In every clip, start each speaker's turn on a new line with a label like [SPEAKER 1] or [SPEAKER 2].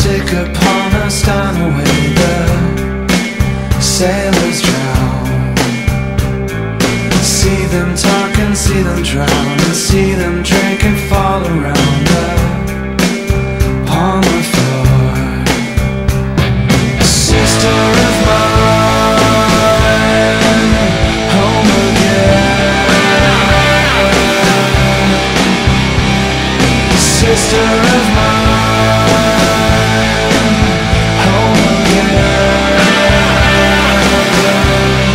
[SPEAKER 1] sick upon us, down away the sailors drown. See them talk and see them drown, and see them drink and fall around upon the floor. Sister of mine, home again. Sister of mine, home again.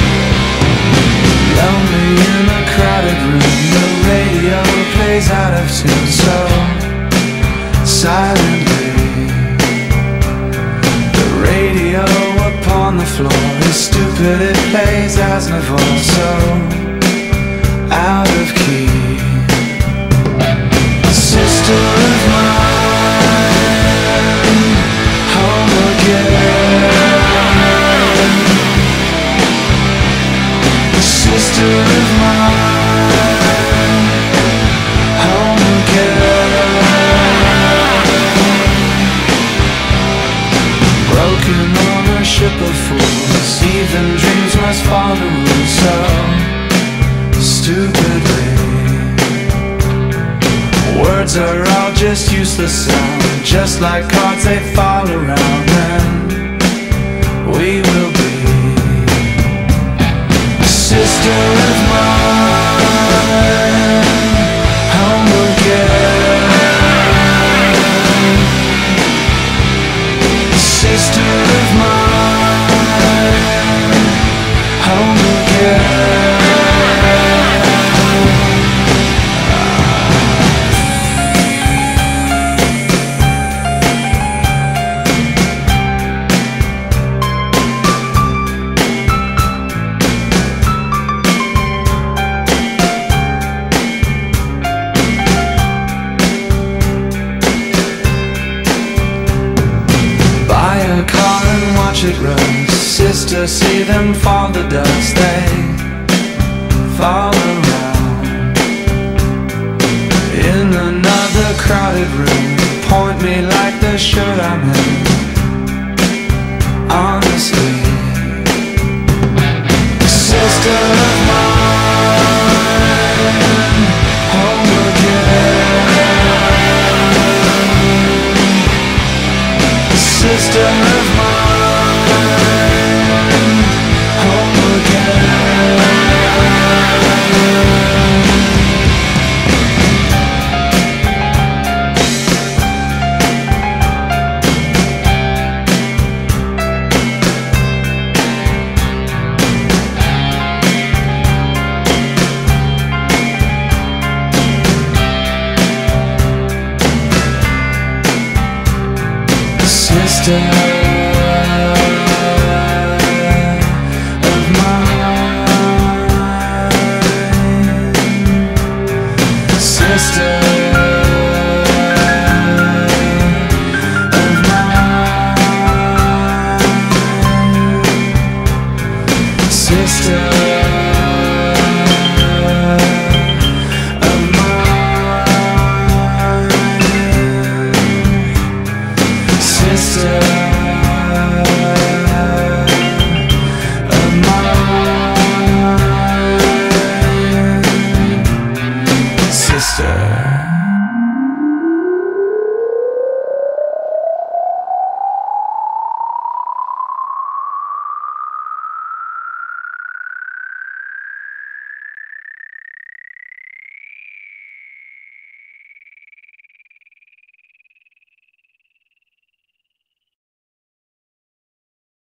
[SPEAKER 1] Lonely in a crowded room, the radio plays out of tune so silently. The radio upon the floor is stupid, it plays Aznavour so out of key. Sister of mine, home again. Sister of mine, home again. Broken on a ship of fools, even dreams must follow rules so stupidly. Words are all just useless sound, just like cards they fall around, and we will be. Sister of mine, home again. Sister of mine, home again. It runs. Sister, see them fall to dust, they fall around. In another crowded room, point me like the shirt I'm in. Honestly, sister of mine, home again. Sister of mine, sister